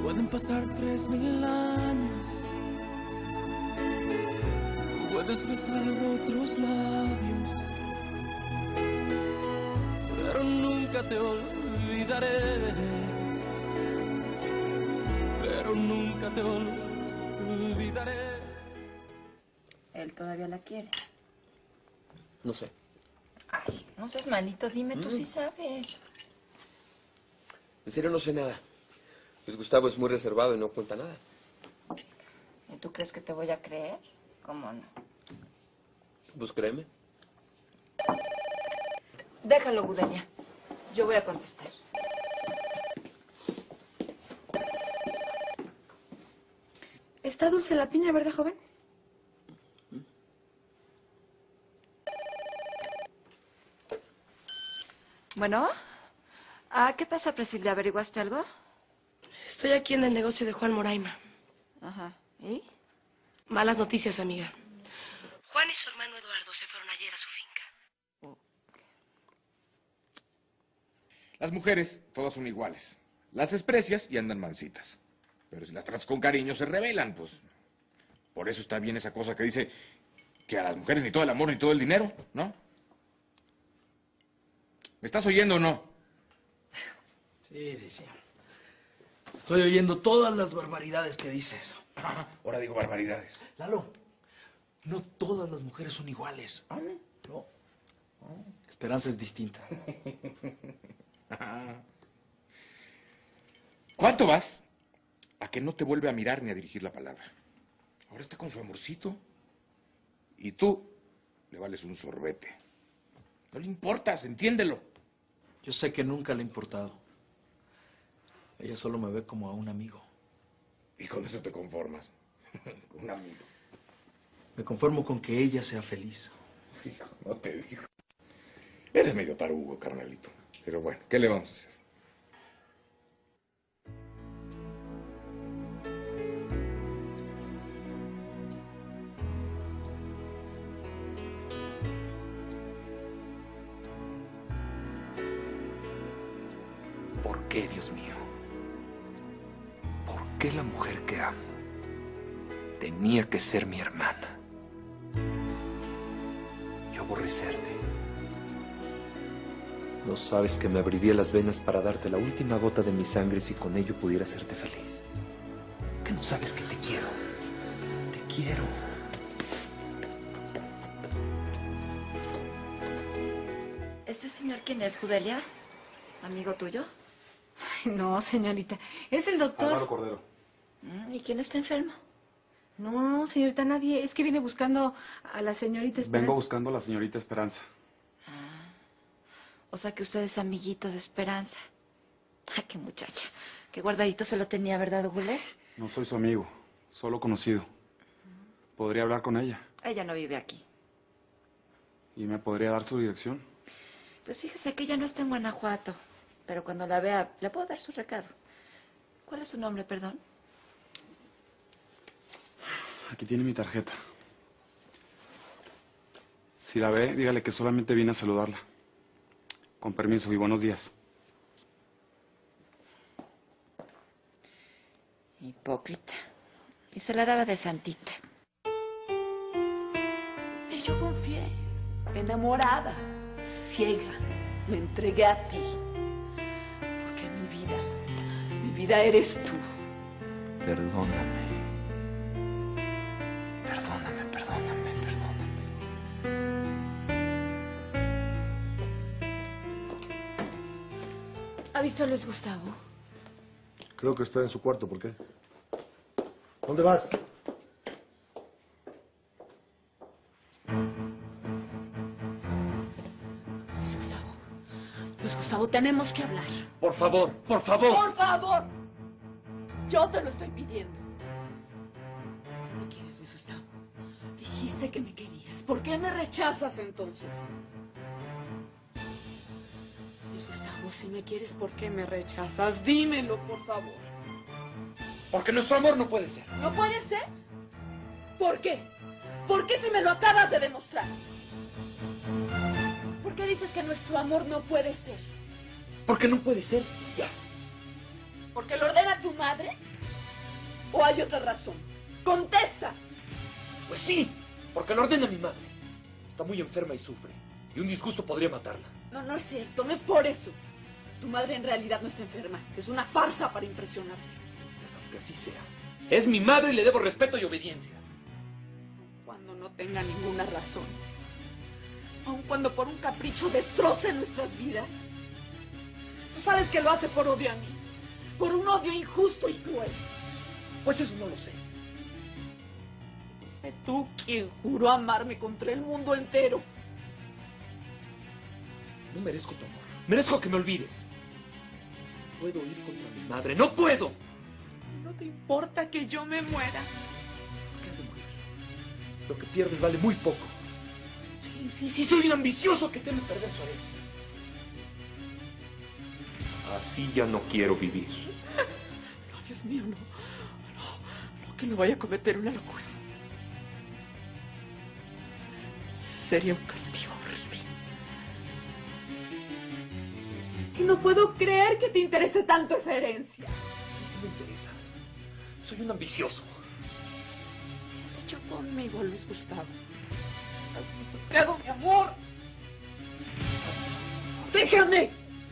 Pueden pasar 3000 años, puedes besar otros labios, pero nunca te olvidaré, pero nunca te olvidaré. Él todavía la quiere. No sé. Ay, no seas malito, dime, tú sí sabes. En serio no sé nada. Pues Gustavo es muy reservado y no cuenta nada. ¿Y tú crees que te voy a creer? ¿Cómo no? Pues créeme. Déjalo, Gudenia. Yo voy a contestar. Está dulce la piña, ¿verdad, joven? Bueno, ¿qué pasa, Presilda? ¿Averiguaste algo? Estoy aquí en el negocio de Juan Moraima. Ajá. ¿Y? Malas noticias, amiga. Juan y su hermano Eduardo se fueron ayer a su finca. Las mujeres todas son iguales. Las desprecias y andan mansitas. Pero si las tratas con cariño se rebelan, pues. Por eso está bien esa cosa que dice que a las mujeres ni todo el amor ni todo el dinero, ¿no? ¿Me estás oyendo o no? Sí, sí, sí. Estoy oyendo todas las barbaridades que dices. Ahora digo barbaridades. Lalo, no todas las mujeres son iguales. No. Esperanza es distinta. ¿Cuánto vas a que no te vuelve a mirar ni a dirigir la palabra? Ahora está con su amorcito. Y tú le vales un sorbete. No le importas, entiéndelo. Yo sé que nunca le ha importado. Ella solo me ve como a un amigo. Y con eso te conformas. Un amigo. Me conformo con que ella sea feliz. Hijo, no te digo. Eres medio tarugo, carnalito. Pero bueno, ¿qué le vamos a hacer? ¿Por qué, Dios mío? ¿Por qué la mujer que amo tenía que ser mi hermana? Yo aborrecerte. No sabes que me abriría las venas para darte la última gota de mi sangre si con ello pudiera hacerte feliz. ¿Que no sabes que te quiero? Te quiero. ¿Este señor quién es, Judelia? ¿Amigo tuyo? Ay, no, señorita. Es el doctor. Álvaro Cordero. ¿Y quién está enfermo? No, señorita, nadie. Es que viene buscando a la señorita Esperanza. Vengo buscando a la señorita Esperanza. O sea que usted es amiguito de Esperanza. Ay, qué muchacha. Qué guardadito se lo tenía, ¿verdad, Gule? No soy su amigo, solo conocido. ¿Podría hablar con ella? Ella no vive aquí. ¿Y me podría dar su dirección? Pues fíjese que ella no está en Guanajuato. Pero cuando la vea, le puedo dar su recado. ¿Cuál es su nombre, perdón? Aquí tiene mi tarjeta. Si la ve, dígale que solamente vine a saludarla. Con permiso y buenos días. Hipócrita. Y se la daba de santita. Y yo confié, enamorada, ciega, me entregué a ti. Porque mi vida eres tú. Perdóname. Perdóname, perdóname, perdóname. ¿Ha visto a Luis Gustavo? Creo que está en su cuarto, ¿por qué? ¿Dónde vas? Luis Gustavo, tenemos que hablar. Por favor, por favor. ¡Por favor! Yo te lo estoy pidiendo. Tú me quieres, Luis Gustavo. Dijiste que me querías. ¿Por qué me rechazas entonces? Luis Gustavo, si me quieres, ¿por qué me rechazas? Dímelo, por favor. Porque nuestro amor no puede ser. ¿No puede ser? ¿Por qué? ¿Por qué si me lo acabas de demostrar? ¿Por qué dices que nuestro amor no puede ser? Porque no puede ser. Ya. ¿Porque lo ordena tu madre? ¿O hay otra razón? ¡Contesta! Pues sí, porque lo ordena mi madre. Está muy enferma y sufre. Y un disgusto podría matarla. No, no es cierto, no es por eso. Tu madre en realidad no está enferma. Es una farsa para impresionarte. Pues aunque así sea. Es mi madre y le debo respeto y obediencia. Cuando no tenga ninguna razón. Aun cuando por un capricho destroce nuestras vidas. Tú sabes que lo hace por odio a mí. Por un odio injusto y cruel. Pues eso no lo sé. Fuiste tú quien juró amarme contra el mundo entero. No merezco tu amor. Merezco que me olvides. No puedo ir contra mi madre. ¡No puedo! ¿No te importa que yo me muera? ¿Por qué has de morir? Lo que pierdes vale muy poco. Sí, soy un ambicioso que teme perder su herencia. Así ya no quiero vivir. No, Dios mío, no, que no vaya a cometer una locura. Sería un castigo horrible. Es que no puedo creer que te interese tanto esa herencia. Sí me interesa. Soy un ambicioso. ¿Qué has hecho conmigo, Luis Gustavo? Has pisoteado mi amor. ¡Déjame!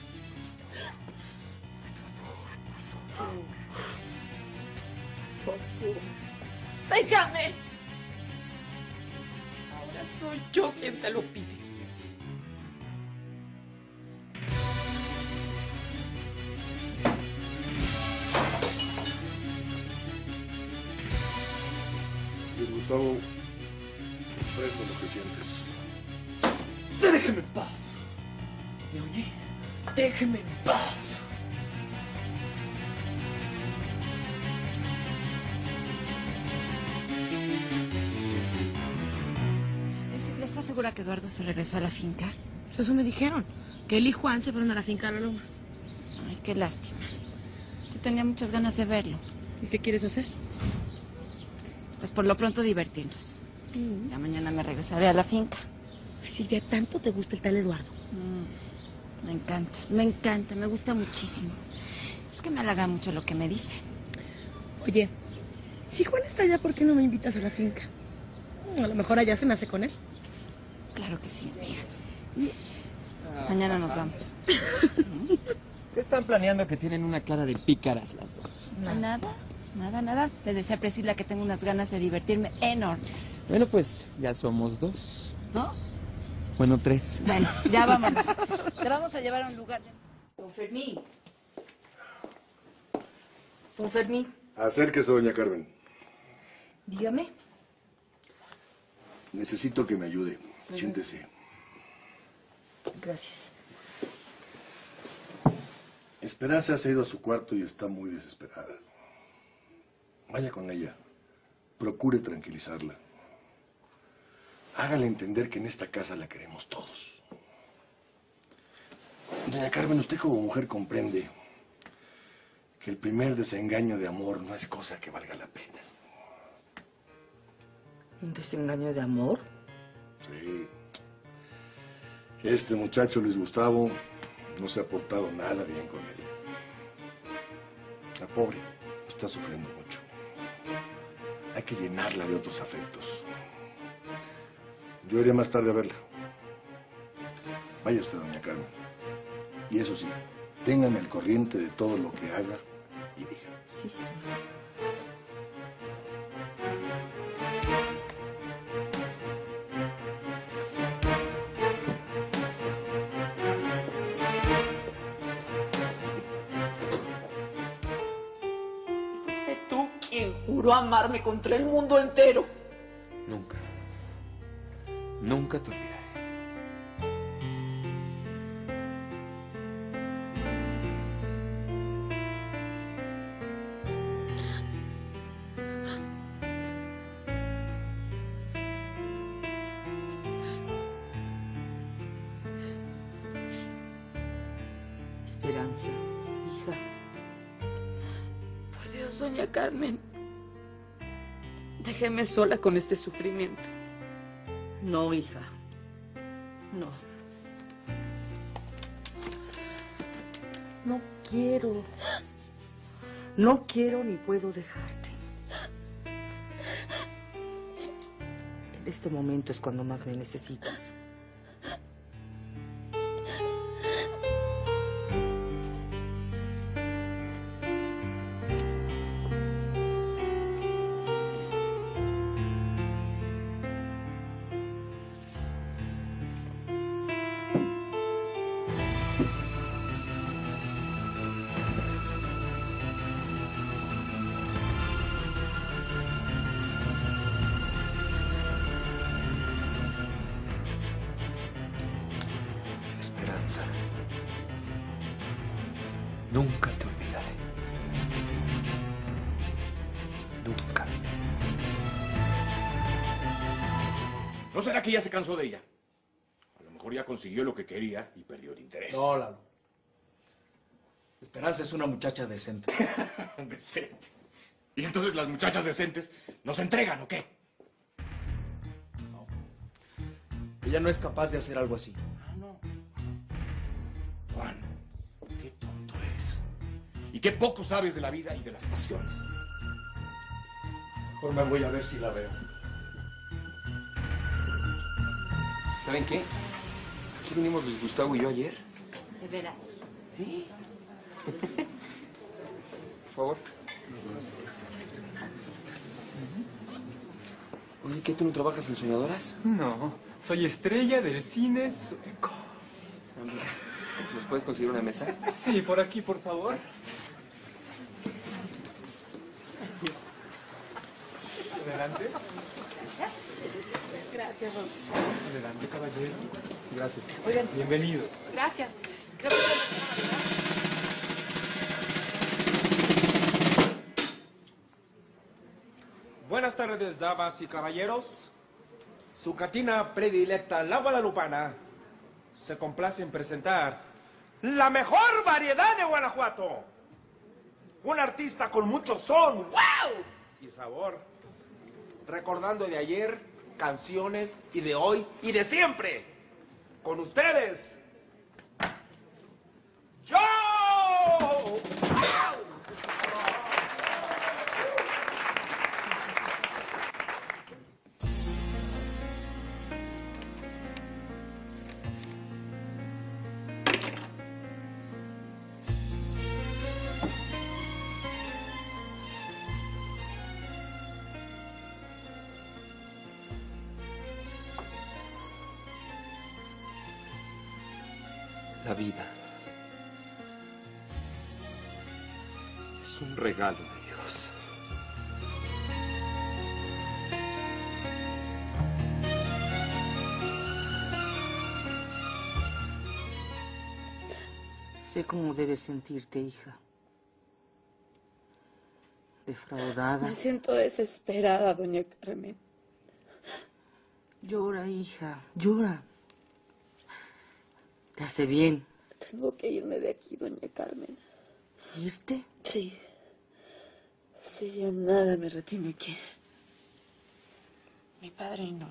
Por favor. ¡Déjame! Ahora soy yo quien te lo pide. Luis Gustavo, comprendo lo que sientes. ¡Usted déjeme en paz! ¿Me oye? ¡Déjeme en paz! ¿Estás segura que Eduardo se regresó a la finca? Pues eso me dijeron, que él y Juan se fueron a la finca de la Loma. Ay, qué lástima. Yo tenía muchas ganas de verlo. ¿Y qué quieres hacer? Pues por lo pronto divertirnos. Ya mañana me regresaré a la finca. Ay, Silvia, ¿tanto te gusta el tal Eduardo? Me encanta, me gusta muchísimo. Es que me halaga mucho lo que me dice. Oye, si Juan está allá, ¿por qué no me invitas a la finca? A lo mejor allá se me hace con él. Claro que sí, amiga. Mañana nos vamos. ¿Qué están planeando que tienen una cara de pícaras las dos? Nada. Le decía a Priscila que tengo unas ganas de divertirme enormes. Bueno, pues ya somos dos. ¿Dos? Bueno, tres. Bueno, ya vámonos. Te vamos a llevar a un lugar. Don Fermín. Don Fermín. Acérquese, doña Carmen. Dígame. Necesito que me ayude. Siéntese. Gracias. Esperanza se ha ido a su cuarto y está muy desesperada. Vaya con ella. Procure tranquilizarla. Hágale entender que en esta casa la queremos todos. Doña Carmen, usted como mujer comprende que el primer desengaño de amor no es cosa que valga la pena. ¿Un desengaño de amor? Sí. Este muchacho, Luis Gustavo, no se ha portado nada bien con ella. La pobre está sufriendo mucho. Hay que llenarla de otros afectos. Yo iré más tarde a verla. Vaya usted, doña Carmen. Y eso sí, téngame al corriente de todo lo que haga y diga. Sí, señor. Fuiste tú quien juró amarme contra el mundo entero. Nunca te olvidaré. Esperanza, hija. Por Dios, doña Carmen. Déjeme sola con este sufrimiento. No, hija. No. No quiero. No quiero ni puedo dejarte. Este momento es cuando más me necesitas. Esperanza, nunca te olvidaré. Nunca. ¿No será que ya se cansó de ella? A lo mejor ya consiguió lo que quería y perdió el interés. No, Lalo. Esperanza es una muchacha decente. Decente. ¿Y entonces las muchachas decentes nos entregan o qué? Ella no es capaz de hacer algo así. Juan, qué tonto eres. Y qué poco sabes de la vida y de las pasiones. Mejor me voy a ver si la veo. ¿Saben qué? Aquí vinimos Luis Gustavo y yo ayer. ¿De veras? Sí. Por favor. Oye, ¿qué? ¿Tú no trabajas en Soñadoras? No, soy estrella del cine sueco. ¿Nos puedes conseguir una mesa? Sí, por aquí, por favor. Adelante. Gracias, Rob. Adelante, caballero. Gracias. Oigan. Bienvenidos. Gracias. Creo que Buenas tardes, damas y caballeros. Su catina predilecta, la guadalupana, se complace en presentar la mejor variedad de Guanajuato. Un artista con mucho son, wow, y sabor. Recordando de ayer, canciones, y de hoy, y de siempre. Con ustedes, ¡yo! La vida es un regalo de Dios. Sé cómo debes sentirte, hija. Defraudada. Me siento desesperada, doña Carmen. Llora, hija, llora. Te hace bien. Tengo que irme de aquí, doña Carmen. ¿Irte? Sí. Sí, ya nada me retiene aquí. Mi padrino.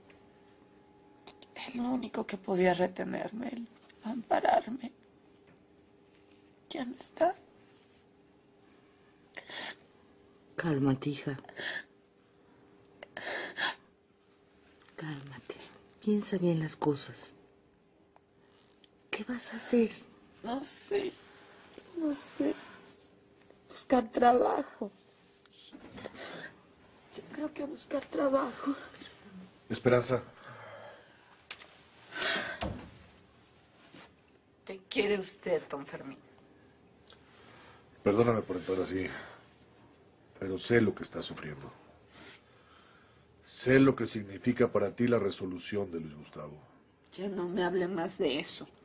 El único que podía retenerme, el ampararme. Ya no está. Cálmate, hija. Cálmate. Piensa bien las cosas. ¿Qué vas a hacer? No sé. No sé. Buscar trabajo. Yo creo que buscar trabajo. Esperanza. ¿Qué quiere usted, don Fermín? Perdóname por entrar así, pero sé lo que estás sufriendo. Sé lo que significa para ti la resolución de Luis Gustavo. Ya no me hable más de eso.